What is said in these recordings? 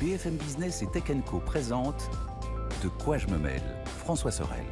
BFM Business et Tech & Co présente De quoi je me mêle, François Sorel.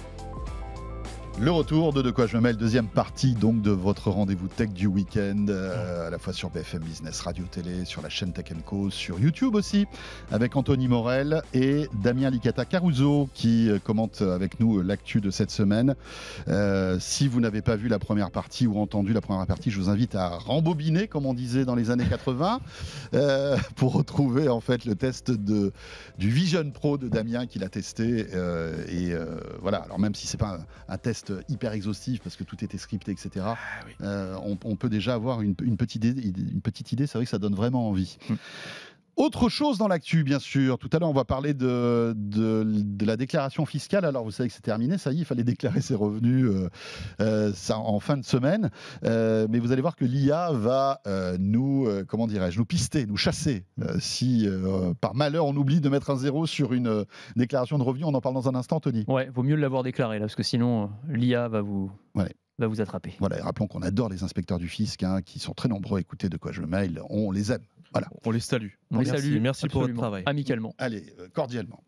Le retour de quoi je me mêle, deuxième partie donc de votre rendez-vous tech du week-end, à la fois sur BFM Business, Radio Télé, sur la chaîne Tech & Co, sur YouTube aussi, avec Anthony Morel et Damien Licata Caruso qui commente avec nous l'actu de cette semaine. Si vous n'avez pas vu la première partie ou entendu la première partie, je vous invite à rembobiner, comme on disait dans les années 80, pour retrouver en fait le test du Vision Pro de Damien qu'il a testé. Voilà, alors même si c'est pas un test hyper exhaustif parce que tout était scripté, etc. On peut déjà avoir une petite idée. C'est vrai que ça donne vraiment envie. Autre chose dans l'actu, bien sûr. Tout à l'heure, on va parler de la déclaration fiscale. Alors, vous savez que c'est terminé. Ça y est, il fallait déclarer ses revenus en fin de semaine. Mais vous allez voir que l'IA va nous pister, nous chasser. Si par malheur, on oublie de mettre un zéro sur une déclaration de revenus. On en parle dans un instant, Tony. Ouais, vaut mieux l'avoir déclaré, là, parce que sinon, l'IA va vous... Ouais. Va vous attraper. Voilà, et rappelons qu'on adore les inspecteurs du fisc, qui sont très nombreux à écouter De quoi je me mêle. On les aime. Voilà. On les salue. Merci pour votre travail. Amicalement. Allez, cordialement.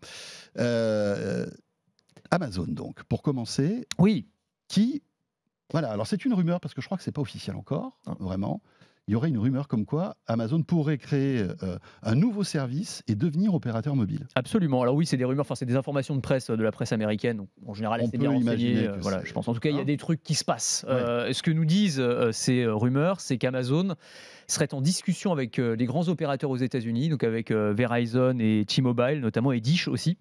Amazon, donc, pour commencer. Oui. Voilà, alors c'est une rumeur, parce que je crois que c'est pas officiel encore, vraiment. Il y aurait une rumeur comme quoi Amazon pourrait créer un nouveau service et devenir opérateur mobile. Absolument. Alors oui, c'est des rumeurs, c'est des informations de presse, de la presse américaine. Donc, en général, c'est bien renseigné. Voilà, je pense. En tout cas, il y a des trucs qui se passent. Ouais. Ce que nous disent ces rumeurs, c'est qu'Amazon serait en discussion avec les grands opérateurs aux États-Unis, donc avec Verizon et T-Mobile, notamment, et Dish aussi,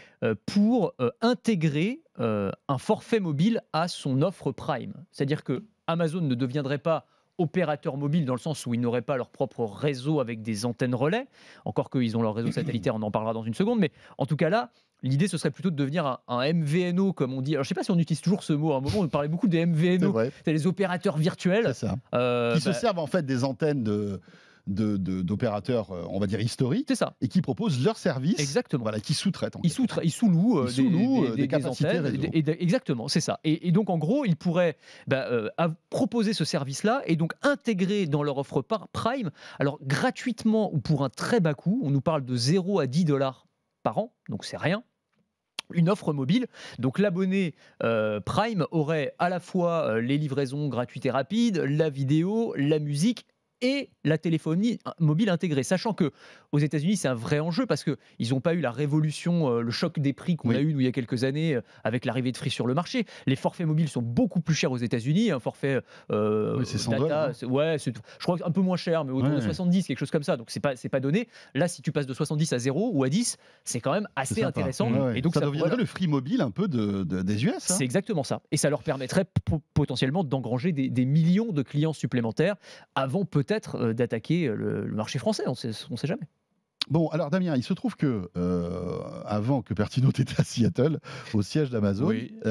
pour intégrer un forfait mobile à son offre Prime. C'est-à-dire que Amazon ne deviendrait pas opérateurs mobiles dans le sens où ils n'auraient pas leur propre réseau avec des antennes relais, encore qu'ils ont leur réseau satellitaire, on en parlera dans une seconde, mais en tout cas là, l'idée ce serait plutôt de devenir un MVNO comme on dit. Alors je ne sais pas si on utilise toujours ce mot, à un moment on parlait beaucoup des MVNO, c'est les opérateurs virtuels. C'est ça. Qui se servent en fait des antennes d'opérateurs, on va dire historiques, c'est ça, et qui proposent leurs services. Exactement. Voilà, qui sous-traitent. Ils sous-louent des capacités antennes. Exactement, c'est ça. Et donc en gros, ils pourraient proposer ce service-là et donc intégrer dans leur offre Prime, alors gratuitement ou pour un très bas coût. On nous parle de 0 à $10 par an, donc c'est rien. Une offre mobile. Donc l'abonné Prime aurait à la fois les livraisons gratuites et rapides, la vidéo, la musique et la téléphonie mobile intégrée. Sachant que aux États-Unis, c'est un vrai enjeu parce qu'ils n'ont pas eu la révolution, le choc des prix qu'on a eu il y a quelques années avec l'arrivée de Free sur le marché. Les forfaits mobiles sont beaucoup plus chers aux États-Unis. Un forfait c'est 100 data, $, je crois un peu moins cher, mais autour de 70, quelque chose comme ça. Donc c'est pas donné. Là, si tu passes de 70 à 0 ou à 10, c'est quand même assez intéressant. Et donc ça deviendrait le free mobile un peu des US. C'est exactement ça. Et ça leur permettrait potentiellement d'engranger des millions de clients supplémentaires avant peut-être d'attaquer le marché français, on sait jamais. Bon, alors Damien, il se trouve que avant que Pertino était à Seattle, au siège d'Amazon,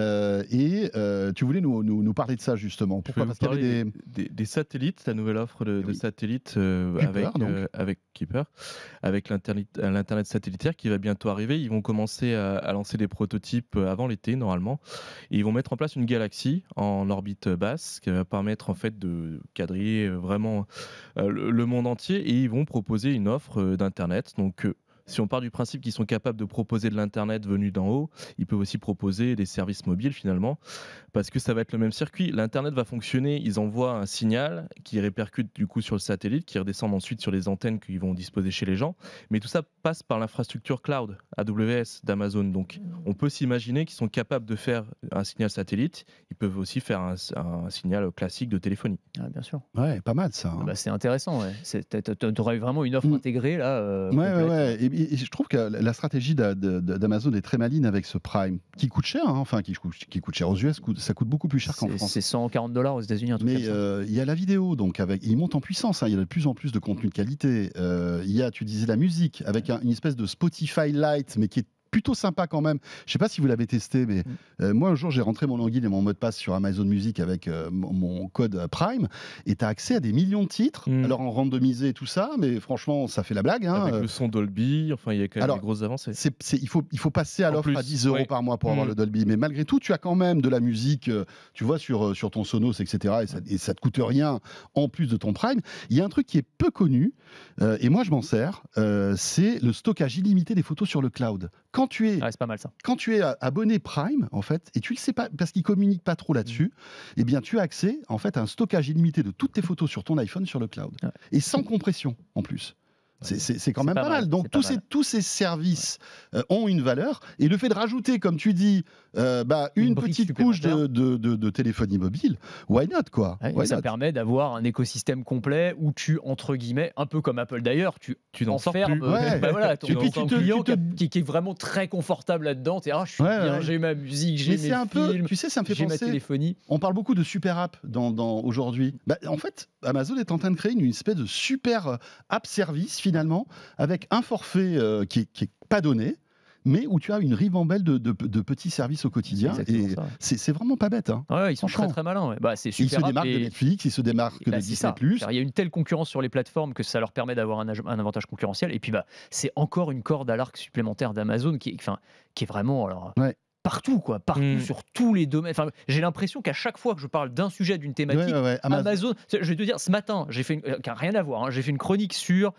tu voulais nous parler de ça justement. Pourquoi ? Parce qu'il y avait des satellites, la nouvelle offre de satellites avec Kuiper, avec l'internet satellitaire qui va bientôt arriver. Ils vont commencer à lancer des prototypes avant l'été normalement. Et ils vont mettre en place une galaxie en orbite basse qui va permettre en fait de quadriller vraiment le monde entier. Et ils vont proposer une offre d'internet. Donc, si on part du principe qu'ils sont capables de proposer de l'internet venu d'en haut, ils peuvent aussi proposer des services mobiles finalement, parce que ça va être le même circuit. L'internet va fonctionner, ils envoient un signal qui répercute du coup sur le satellite, qui redescend ensuite sur les antennes qu'ils vont disposer chez les gens, mais tout ça passe par l'infrastructure cloud AWS d'Amazon. Donc on peut s'imaginer qu'ils sont capables de faire un signal satellite, ils peuvent aussi faire un signal classique de téléphonie. Ah, bien sûr. Ouais, pas mal ça. C'est intéressant. Tu aurais vraiment une offre intégrée là. Et je trouve que la stratégie d'Amazon est très maligne avec ce Prime, qui coûte cher, qui coûte cher aux US, ça coûte beaucoup plus cher qu'en France. C'est $140 aux États-Unis. Mais il y a la vidéo, donc il monte en puissance, il y a de plus en plus de contenu de qualité. Il y a, tu disais, la musique, avec une espèce de Spotify Lite, mais qui est plutôt sympa quand même. Je sais pas si vous l'avez testé, mais moi un jour j'ai rentré mon login et mon mot de passe sur Amazon Music avec mon code Prime, et tu as accès à des millions de titres, alors en randomisé et tout ça, mais franchement ça fait la blague. Hein. Avec le son Dolby, enfin il y a quand même des grosses avancées. Il faut passer à l'offre à 10 € par mois pour avoir le Dolby, mais malgré tout tu as quand même de la musique, tu vois, sur ton Sonos, etc. Et ça te coûte rien en plus de ton Prime. Il y a un truc qui est peu connu, et moi je m'en sers, c'est le stockage illimité des photos sur le cloud. Quand tu es, c'est pas mal, ça. Quand tu es abonné Prime, en fait, et tu le sais pas parce qu'ils communiquent pas trop là-dessus, eh bien tu as accès en fait à un stockage illimité de toutes tes photos sur ton iPhone sur le cloud, et sans compression en plus. C'est quand même pas mal. Donc tous ces services ont une valeur, et le fait de rajouter, comme tu dis, une petite couche de téléphonie mobile, why not, quoi. Ça permet d'avoir un écosystème complet où tu, entre guillemets, un peu comme Apple d'ailleurs, tu enfermes ton client qui est vraiment très confortable là-dedans. Je suis bien, j'ai ma musique, j'ai mes films, tu sais, ça me fait j'ai penser, ma téléphonie. On parle beaucoup de super app aujourd'hui. En fait, Amazon est en train de créer une espèce de super app service finalement, avec un forfait qui est pas donné, mais où tu as une ribambelle de petits services au quotidien, et c'est vraiment pas bête. Hein. Ils sont très très malins. C'est super. Ils se démarquent de Netflix, ils se démarquent de Disney+. Il y a une telle concurrence sur les plateformes que ça leur permet d'avoir un avantage concurrentiel, et puis c'est encore une corde à l'arc supplémentaire d'Amazon qui est vraiment partout, partout, sur tous les domaines. Enfin, j'ai l'impression qu'à chaque fois que je parle d'un sujet, d'une thématique, Amazon, je vais te dire, ce matin, j'ai fait rien à voir, j'ai fait une chronique sur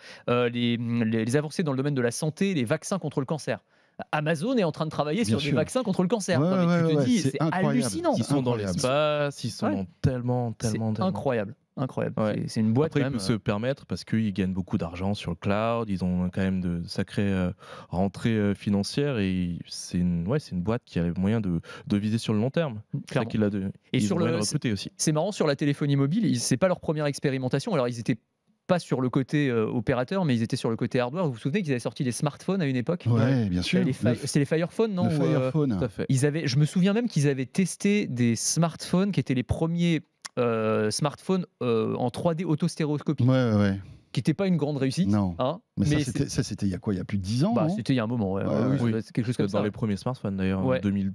les avancées dans le domaine de la santé, les vaccins contre le cancer. Amazon est en train de travailler sur des vaccins contre le cancer. Tu te dis, c'est hallucinant. Ils sont dans l'espace, ils sont dans tellement. C'est incroyable. C'est une boîte. Après, quand même, ils peuvent se permettre parce qu'ils gagnent beaucoup d'argent sur le cloud. Ils ont quand même de sacrées rentrées financières, et c'est une boîte qui a les moyens de viser sur le long terme. C'est ça qu'il a et sur le recruter aussi. C'est marrant, sur la téléphonie mobile, c'est pas leur première expérimentation. Alors ils étaient pas sur le côté opérateur, mais ils étaient sur le côté hardware. Vous vous souvenez qu'ils avaient sorti des smartphones à une époque? Oui, bien sûr. C'était les Firephones, non? Le Firephone. Tout à fait. Je me souviens même qu'ils avaient testé des smartphones qui étaient les premiers smartphones en 3D autostéréoscopique. Qui n'était pas une grande réussite. Non. Mais ça, c'était il y a quoi? Il y a plus de 10 ans. C'était il y a un moment. C'est quelque chose comme ça. Dans les premiers smartphones d'ailleurs, en 2000.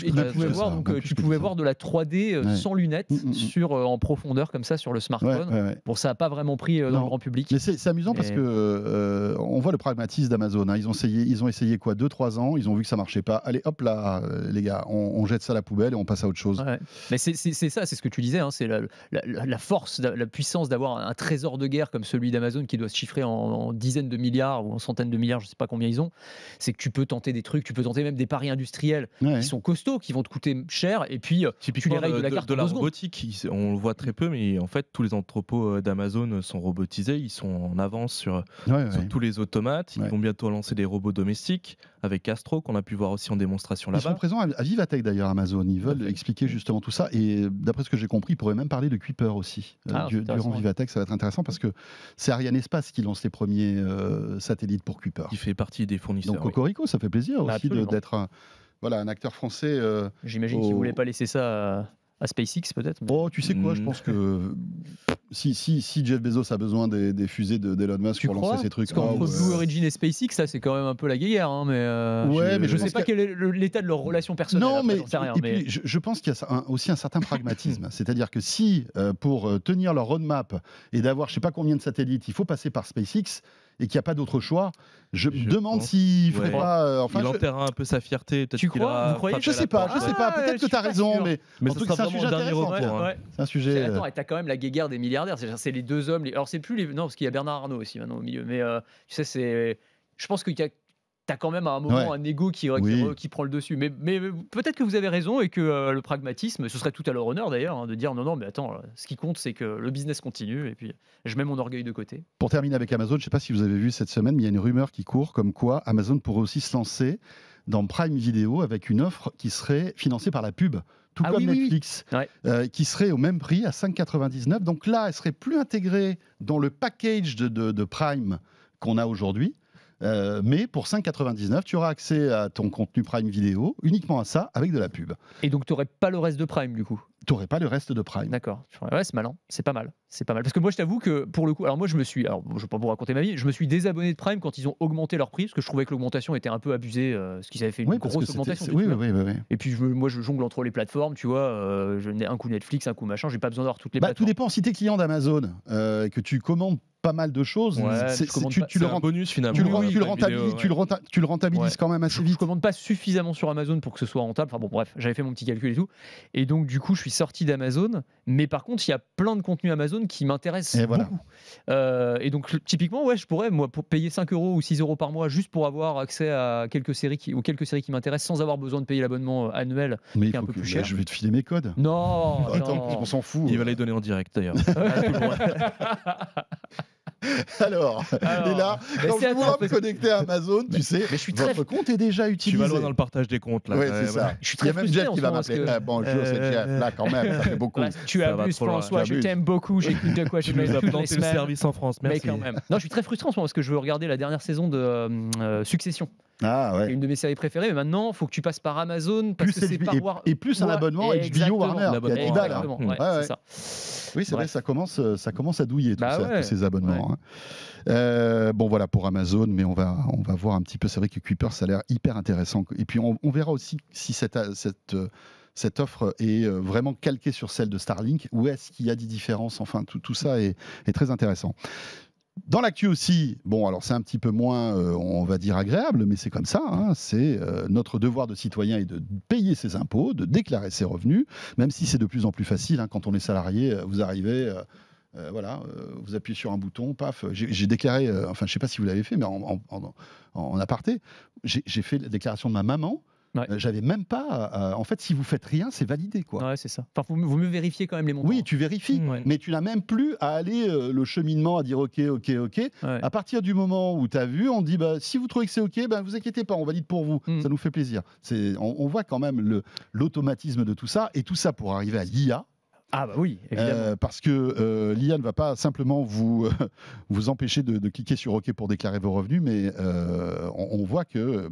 Tu pouvais voir de la 3D sans lunettes en profondeur comme ça sur le smartphone. Bon, ça n'a pas vraiment pris dans le grand public. Mais c'est amusant parce que on voit le pragmatisme d'Amazon. Ils ont essayé quoi, 2-3 ans. Ils ont vu que ça marchait pas. Allez, hop là, les gars, on jette ça à la poubelle et on passe à autre chose. Mais c'est ça, c'est ce que tu disais. C'est la force, la puissance d'avoir un trésor de guerre comme celui d'Amazon qui doit se chiffrer en dizaines de milliards ou en centaines de milliards, je ne sais pas combien ils ont. C'est que tu peux tenter des trucs, tu peux tenter même des paris industriels qui sont costauds, qui vont te coûter cher, et puis tu les règles de la carte. De la robotique, on le voit très peu, mais en fait tous les entrepôts d'Amazon sont robotisés, ils sont en avance sur tous les automates. Ils vont bientôt lancer des robots domestiques avec Astro, qu'on a pu voir aussi en démonstration là-bas. Ils sont présents à Vivatech d'ailleurs, Amazon. Ils veulent expliquer justement tout ça, et d'après ce que j'ai compris, ils pourraient même parler de Kuiper aussi durant Vivatech. Ça va être intéressant parce que c'est Arianespace qui lance les premiers satellites pour Kuiper. Il fait partie des fournisseurs. Donc Cocorico, ça fait plaisir aussi d'être un acteur français. J'imagine qu'ils ne voulaient pas laisser ça à SpaceX peut-être. Mais... tu sais quoi, je pense que si Jeff Bezos a besoin des fusées d'Elon Musk pour lancer ses trucs. Parce qu'entre Blue Origin et SpaceX, ça c'est quand même un peu la guerre. Mais je ne sais pas quel est l'état de leur relation personnelle. Non, mais puis, je pense qu'il y a aussi un certain pragmatisme. C'est-à-dire que si pour tenir leur roadmap et d'avoir je ne sais pas combien de satellites, il faut passer par SpaceX, et qu'il n'y a pas d'autre choix, je me demande s'il ne ferait pas... il enterrera un peu sa fierté. Tu crois? Vous croyez? Je ne sais pas. Peut-être que tu as raison, mais en tout cas, c'est un sujet intéressant. C'est un sujet... Attends, et tu as quand même la guéguerre des milliardaires. C'est les deux hommes... Alors, c'est plus les... Non, parce qu'il y a Bernard Arnault aussi maintenant au milieu. Mais tu sais, c'est... Je pense qu'il y a... T'as quand même à un moment un ego qui prend le dessus. Mais peut-être que vous avez raison et que le pragmatisme, ce serait tout à leur honneur d'ailleurs, de dire non, mais attends, ce qui compte, c'est que le business continue et puis je mets mon orgueil de côté. Pour terminer avec Amazon, je ne sais pas si vous avez vu cette semaine, mais il y a une rumeur qui court comme quoi Amazon pourrait aussi se lancer dans Prime Video avec une offre qui serait financée par la pub. Tout comme Netflix, qui serait au même prix à 5,99 €. Donc là, elle serait plus intégrée dans le package de Prime qu'on a aujourd'hui. Mais pour 5,99 €, tu auras accès à ton contenu Prime Vidéo, uniquement à ça, avec de la pub. Et donc tu n'aurais pas le reste de Prime du coup? t'aurais pas le reste de Prime. D'accord. Ouais, c'est malin. C'est pas mal. C'est pas mal. Parce que moi, je t'avoue que pour le coup, alors moi, je vais pas vous raconter ma vie, je me suis désabonné de Prime quand ils ont augmenté leur prix, parce que je trouvais que l'augmentation était un peu abusée, parce qu'ils avaient fait une grosse augmentation. Oui. Et puis moi, je jongle entre les plateformes, tu vois, je n'ai un coup Netflix, un coup machin, j'ai pas besoin d'avoir toutes les plateformes. Tout dépend. Si t'es client d'Amazon, que tu commandes pas mal de choses, tu le rends bonus finalement. Tu le rentabilises quand même assez vite. Je commande pas suffisamment sur Amazon pour que ce soit rentable. Enfin bon, bref, j'avais fait mon petit calcul et tout. Et donc du coup, je suis sorti d'Amazon. Mais par contre, il y a plein de contenus Amazon qui m'intéressent beaucoup. Et donc typiquement, je pourrais moi pour payer 5 € ou 6 € par mois juste pour avoir accès à quelques séries qui m'intéressent sans avoir besoin de payer l'abonnement annuel qui est un peu plus cher. Je vais te filer mes codes. Non, attends, on s'en fout. Il va les donner en direct d'ailleurs. Alors, et là, quand je dois me connecter à Amazon, tu sais, votre compte est déjà utilisé. Tu vas loin dans le partage des comptes. Oui, c'est ça. Je suis très frustré. Il y a même Jeff qui va m'appeler. Bonjour, c'est Jeff. Là, quand même, ça fait beaucoup. Tu abuses, François, je t'aime beaucoup. J'écoute de quoi je Tu nous as planté le service en France, merci. Mais quand même. Non, je suis très frustré en ce moment parce que je veux regarder la dernière saison de Succession. Ah ouais. C'est une de mes séries préférées, mais maintenant, il faut que tu passes par Amazon parce que c'est par et plus un abonnement HBO Warner. Exactement. C'est ça. Oui, c'est vrai, ça commence à douiller tous ces abonnements. Bon, voilà pour Amazon, mais on va voir un petit peu. C'est vrai que Kuiper, ça a l'air hyper intéressant. Et puis, on verra aussi si cette offre est vraiment calquée sur celle de Starlink, ou est-ce qu'il y a des différences. Enfin, tout ça est très intéressant. Dans l'actu aussi, bon, alors c'est un petit peu moins, on va dire, agréable, mais c'est comme ça, c'est notre devoir de citoyen est de payer ses impôts, de déclarer ses revenus, même si c'est de plus en plus facile, quand on est salarié, vous arrivez... vous appuyez sur un bouton, paf. J'ai déclaré, enfin, je ne sais pas si vous l'avez fait, mais en aparté, j'ai fait la déclaration de ma maman. J'avais même pas. En fait, si vous faites rien, c'est validé, quoi. Ouais, c'est ça. Enfin, vaut mieux vérifier quand même les montants. Oui, tu vérifies, mais tu n'as même plus à aller le cheminement à dire OK. À partir du moment où tu as vu, on dit si vous trouvez que c'est OK, vous inquiétez pas, on valide pour vous. Ça nous fait plaisir. On voit quand même l'automatisme de tout ça, et tout ça pour arriver à l'IA. Ah bah oui, évidemment. Parce que l'IA ne va pas simplement vous empêcher de cliquer sur OK pour déclarer vos revenus, mais on voit que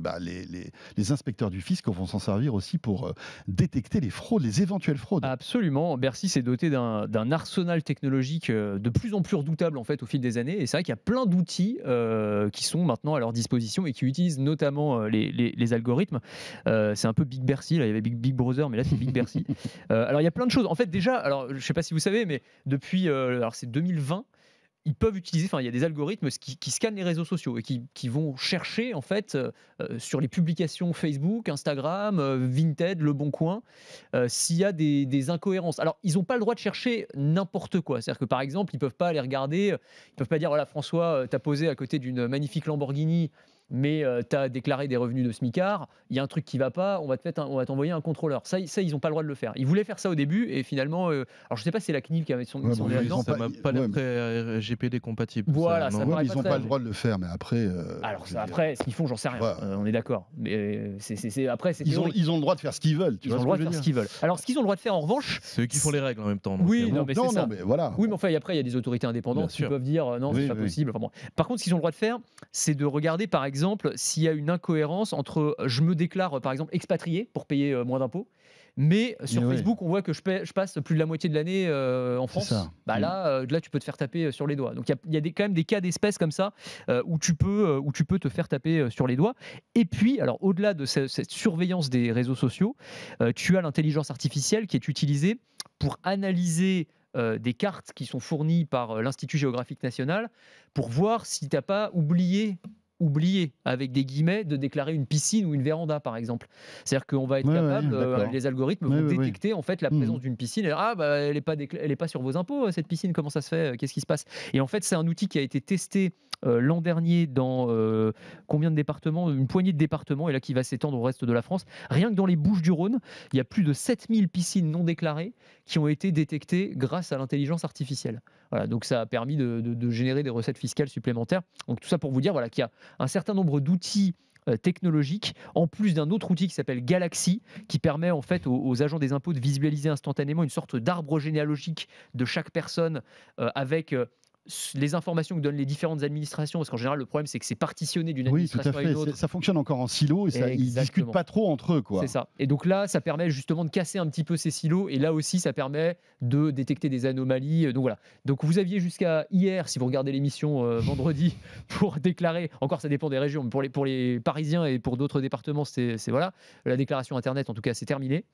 les inspecteurs du fisc vont s'en servir aussi pour détecter les fraudes, les éventuelles fraudes. Absolument. Bercy s'est doté d'un arsenal technologique de plus en plus redoutable en fait au fil des années. Et c'est vrai qu'il y a plein d'outils qui sont maintenant à leur disposition et qui utilisent notamment les algorithmes. C'est un peu Big Bercy. Là, il y avait Big Brother, mais là c'est Big Bercy. Alors il y a plein de choses. En fait, déjà, alors je ne sais pas si vous savez, mais depuis alors c'est 2020, ils peuvent utiliser, il y a des algorithmes qui scannent les réseaux sociaux et qui vont chercher en fait sur les publications Facebook, Instagram, Vinted, Le Bon Coin, s'il y a des incohérences. Alors ils n'ont pas le droit de chercher n'importe quoi. C'est-à-dire que par exemple, ils peuvent pas aller regarder, ils peuvent pas dire voilà François, t'as posé à côté d'une magnifique Lamborghini, mais tu as déclaré des revenus de smicard, il y a un truc qui va pas, on va t'envoyer un contrôleur. Ça, ils n'ont pas le droit de le faire. Ils voulaient faire ça au début et finalement, alors je sais pas si c'est la CNIL qui avait son là-dedans. Ça m'a pas l'air très GPD compatible. Voilà, ça ils n'ont pas le droit de le faire, mais après. Alors après, ce qu'ils font, j'en sais rien. On est d'accord. Mais après, ils ont le droit de faire ce qu'ils veulent. Ils ont le droit de faire ce qu'ils veulent. Alors ce qu'ils ont le droit de faire en revanche, c'est eux qui font les règles en même temps. Oui, non, mais c'est ça. Mais voilà. Oui, mais enfin après, il y a des autorités indépendantes qui peuvent dire non, c'est pas possible. Enfin, bon. Par contre, ce qu'ils ont le droit de faire, c'est de regarder par exemple s'il y a une incohérence entre je me déclare par exemple expatrié pour payer moins d'impôts, mais sur Facebook on voit que je passe plus de la moitié de l'année en France. Là tu peux te faire taper sur les doigts. Donc il y a quand même des cas d'espèces comme ça où tu peux te faire taper sur les doigts. Et puis alors au-delà de cette surveillance des réseaux sociaux, tu as l'intelligence artificielle qui est utilisée pour analyser des cartes qui sont fournies par l'Institut géographique national pour voir si tu n'as pas oublié avec des guillemets de déclarer une piscine ou une véranda par exemple. C'est-à-dire qu'on va être capable, les algorithmes vont détecter en fait la présence d'une piscine et elle est pas sur vos impôts cette piscine, comment ça se fait, qu'est-ce qui se passe? Et en fait c'est un outil qui a été testé l'an dernier dans combien de départements, une poignée de départements, et là qui va s'étendre au reste de la France. Rien que dans les Bouches-du-Rhône, il y a plus de 7000 piscines non déclarées qui ont été détectées grâce à l'intelligence artificielle. Voilà, donc ça a permis de générer des recettes fiscales supplémentaires. Donc tout ça pour vous dire qu'il y a un certain nombre d'outils technologiques, en plus d'un autre outil qui s'appelle Galaxy, qui permet en fait aux agents des impôts de visualiser instantanément une sorte d'arbre généalogique de chaque personne avec les informations que donnent les différentes administrations, parce qu'en général, le problème, c'est que c'est partitionné d'une administration à une autre. Ça fonctionne encore en silo et ils ne discutent pas trop entre eux. C'est ça. Et donc là, ça permet justement de casser un petit peu ces silos. Et là aussi, ça permet de détecter des anomalies. Donc voilà. Donc vous aviez jusqu'à hier, si vous regardez l'émission vendredi, pour déclarer, encore ça dépend des régions, mais pour les Parisiens et pour d'autres départements, c'est voilà. La déclaration Internet, en tout cas, c'est terminé.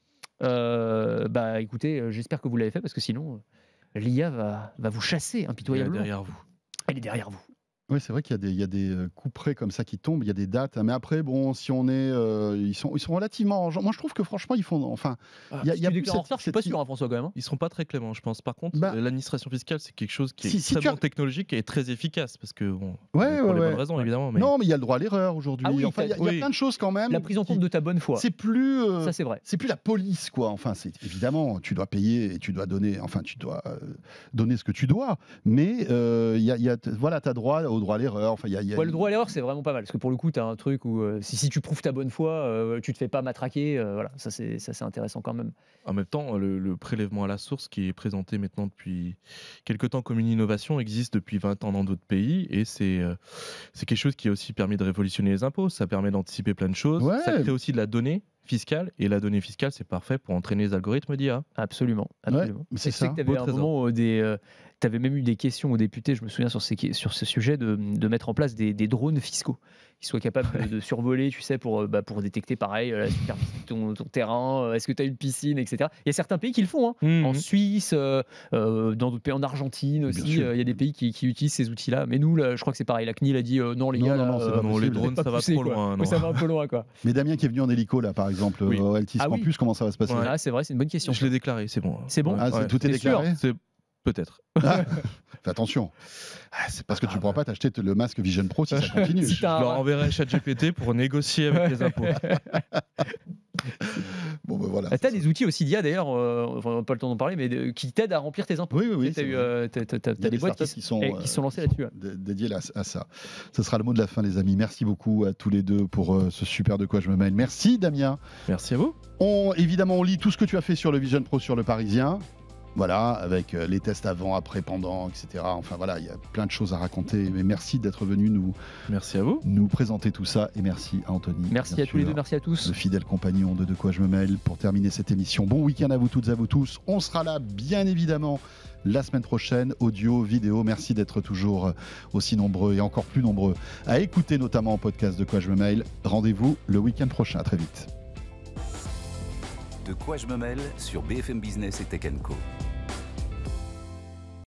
Écoutez, j'espère que vous l'avez fait, parce que sinon... l'IA va vous chasser impitoyablement. Elle est derrière vous. Elle est derrière vous. Oui, c'est vrai qu'il y a des coups près comme ça qui tombent, il y a des dates. Mais après, bon, si on est. Ils sont relativement. Moi, je trouve que franchement, ils font. Enfin. Il y a plus en retard, je suis pas sûr, hein, François, quand même. Hein. Ils seront pas très cléments, je pense. Par contre, l'administration fiscale, c'est quelque chose qui est extrêmement technologique et très efficace. Parce que, bon. Pour les bonnes raisons, évidemment. Mais... Non, mais il y a le droit à l'erreur aujourd'hui. Ah oui, enfin, il y a plein de choses quand même. La prise en compte de ta bonne foi. C'est plus. Ça, c'est vrai. C'est plus la police, quoi. Enfin, évidemment, tu dois payer et tu dois donner. Enfin, tu dois donner ce que tu dois. Mais voilà, tu as droit au droit à l'erreur. Enfin, le droit à l'erreur, c'est vraiment pas mal, parce que pour le coup, tu as un truc où si tu prouves ta bonne foi, tu te fais pas matraquer. Voilà, ça c'est intéressant quand même. En même temps, le prélèvement à la source qui est présenté maintenant depuis quelque temps comme une innovation existe depuis 20 ans dans d'autres pays, et c'est quelque chose qui a aussi permis de révolutionner les impôts. Ça permet d'anticiper plein de choses. Ça crée aussi de la donnée fiscale, et la donnée fiscale, c'est parfait pour entraîner les algorithmes d'IA. Absolument. Ouais, c'est ça. Que tu avais un moment tu avais même eu des questions aux députés, je me souviens, sur ce sujet de mettre en place des drones fiscaux qui soient capables de survoler, tu sais, pour détecter pareil la superficie de ton terrain, est-ce que tu as une piscine, etc. Il y a certains pays qui le font, hein. En Suisse, dans d'autres pays, en Argentine aussi, il y a des pays qui utilisent ces outils-là. Mais nous, là, je crois que c'est pareil, la CNIL a dit non, les gars, les drones, ça va trop loin. Ça va un peu loin, quoi. Mais Damien qui est venu en hélico, là, par exemple, au Altis Campus, comment ça va se passer? Ah, c'est vrai, c'est une bonne question. Je l'ai déclaré, c'est bon. C'est bon. Tout est déclaré. Peut-être. Fais attention. C'est parce que tu ne pourras pas t'acheter le masque Vision Pro si ça continue. Je leur enverrai ChatGPT pour négocier avec les impôts. Bon, voilà. Tu as des outils aussi d'IA d'ailleurs, on n'a pas le temps d'en parler, mais qui t'aident à remplir tes impôts. Oui. Tu as des boîtes qui sont lancées là-dessus. Dédiées à ça. Ce sera le mot de la fin, les amis. Merci beaucoup à tous les deux pour ce super De quoi je me mêle. Merci, Damien. Merci à vous. Évidemment, on lit tout ce que tu as fait sur le Vision Pro sur le Parisien. Voilà, avec les tests avant, après, pendant, etc. Enfin voilà, il y a plein de choses à raconter. Mais merci d'être venu merci à vous. Nous présenter tout ça. Et merci à Anthony. Merci à tous les deux, merci à tous. Le fidèle compagnon de quoi je me mêle pour terminer cette émission. Bon week-end à vous toutes et à vous tous. On sera là, bien évidemment, la semaine prochaine, audio, vidéo. Merci d'être toujours aussi nombreux et encore plus nombreux à écouter notamment en podcast De quoi je me mêle. Rendez-vous le week-end prochain. À très vite. De quoi je me mêle sur BFM Business et Tech & Co.